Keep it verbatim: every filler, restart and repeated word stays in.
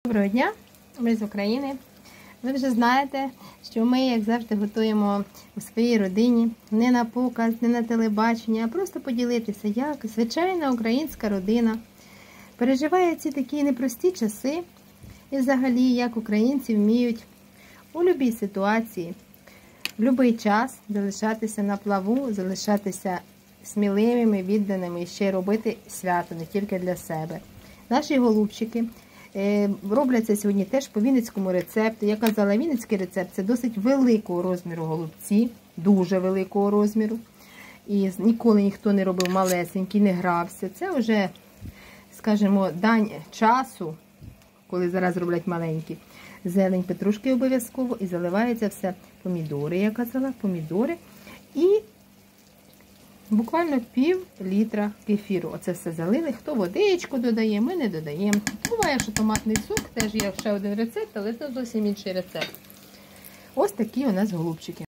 Доброго дня, ми з України. Ви вже знаєте, що ми, як завжди, готуємо у своїй родині не на показ, не на телебачення, а просто поділитися, як звичайна українська родина переживає ці такі непрості часи і взагалі, як українці вміють у будь-якій ситуації, в будь-який час залишатися на плаву, залишатися сміливими, відданими і ще робити свято не тільки для себе. Наші голубчики робляться сьогодні теж по вінницькому рецепту. Я казала, вінницький рецепт – це досить великого розміру голубці, дуже великого розміру. І ніколи ніхто не робив малесенький, не грався. Це вже, скажімо, дань часу, коли зараз роблять маленькі. Зелень петрушки обов'язково і заливається все помідори, я казала, помідори. І буквально пів літра кефіру. Оце все залили. Хто водичку додає, ми не додаємо. Буває, що томатний сок, теж є ще один рецепт, але це зовсім інший рецепт. Ось такі у нас голубчики.